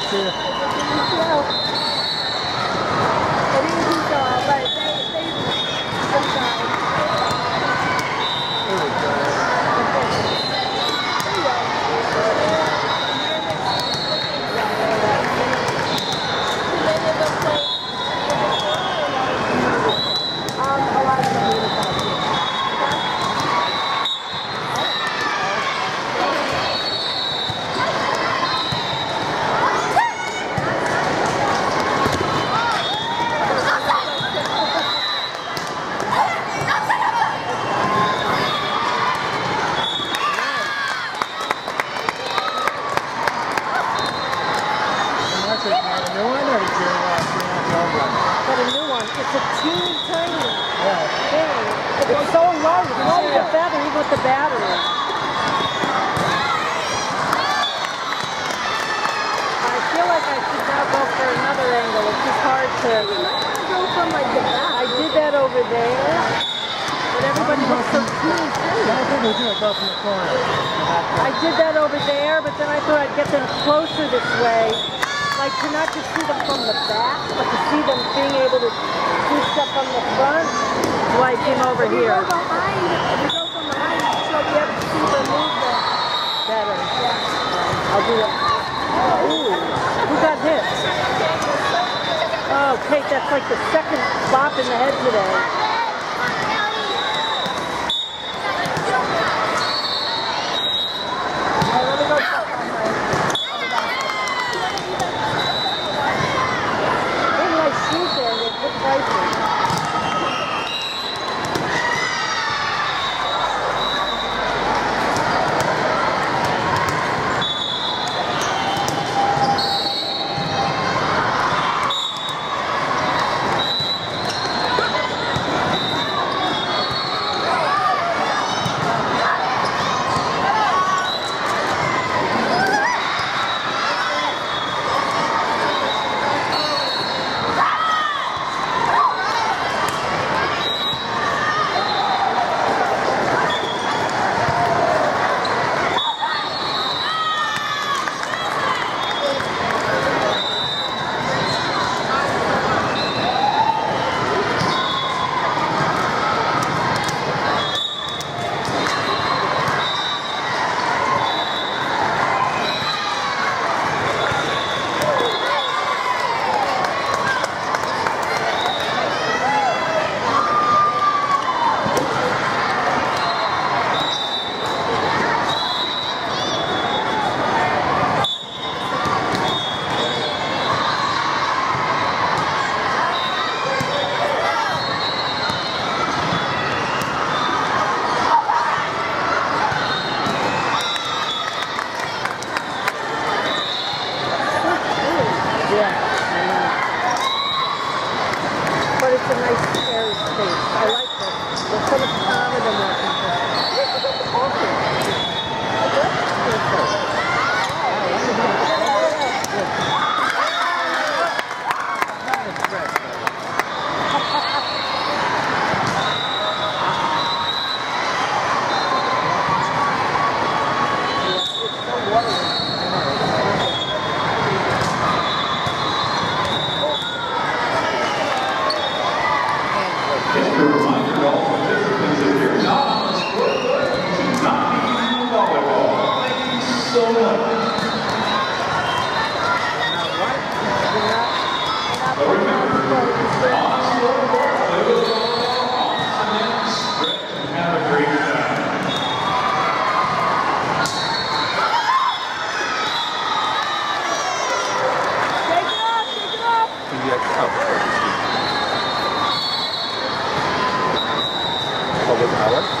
too. It isn't all, but they sometimes. There we go. A lot of them are it's a teeny tiny thing. It's so light. It's not even a feather, even with the battery. I feel like I should now go for another angle. It's just hard to... You might want to go from like the back. I did that over there. But everybody looks so teeny tiny. I think we'll do it from the corner. I did that over there, but then I thought I'd get them closer this way. Like to not just see them from the back, but to see them being able to do stuff from the front. That's why I came over here. If you go from behind, you'll be able to see them move better. Yeah. I'll do it. Ooh, who got hit? Oh, Kate, that's like the second bop in the head today. But it's a nice airy space. I like this. There's so much calmer than walking. Just a reminder to all participants, if you're not on the scoreboard, you should not be using the volleyball. Thank you so much. But remember, on the scoreboard, play with the volleyball, on cement, stretch, and have a great time. Shake it up! Public hour.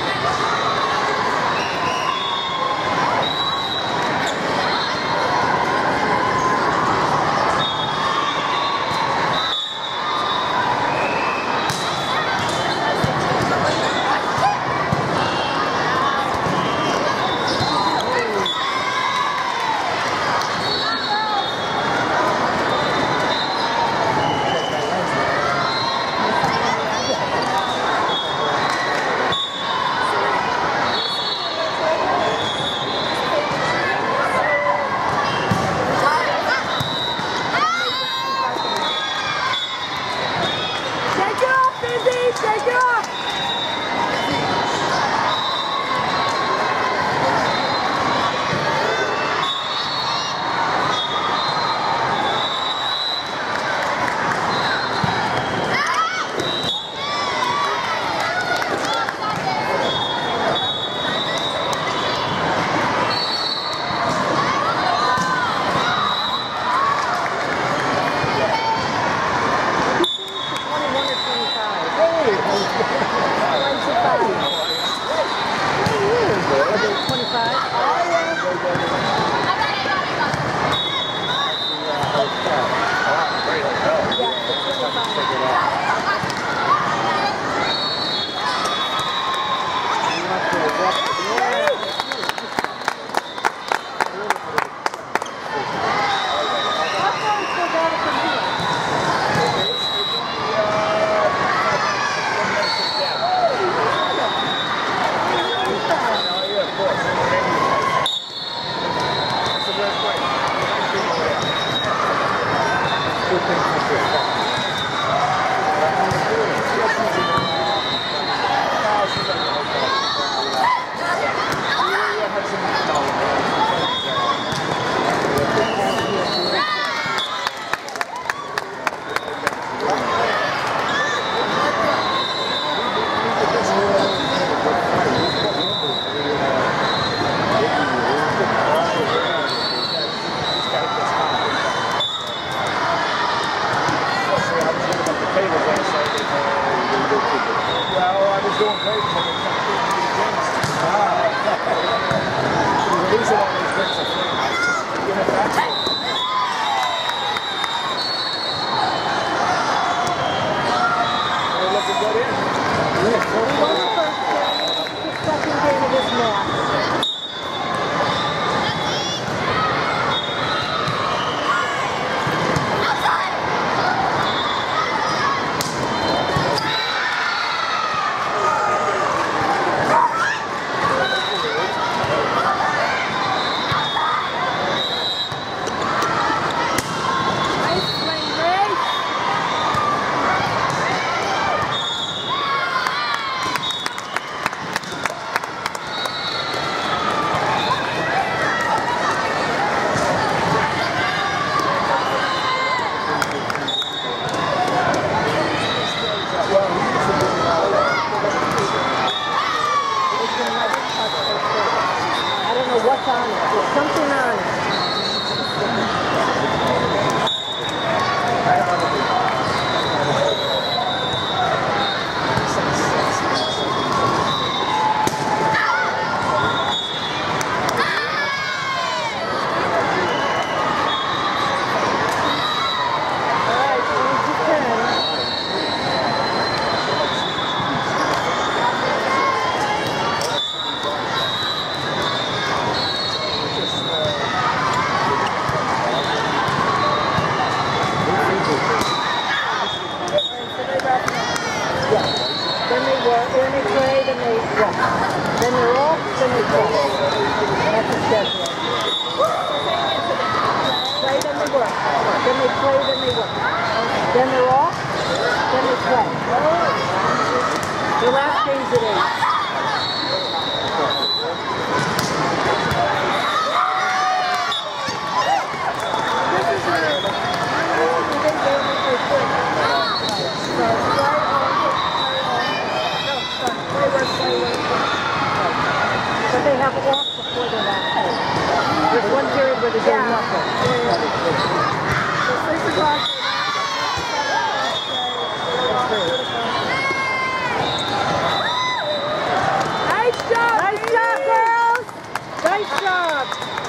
What's on it? There's something on it. Then they play, then they walk. Then they're off, then they play. That's the schedule. Play, then they work. Then they play, then they work. Then they're off, then they play. The last game's at 8. But they have off before their last game. There's one period where they're doing nothing. So 6 o'clock. Nice job! Nice job, girls! Nice job!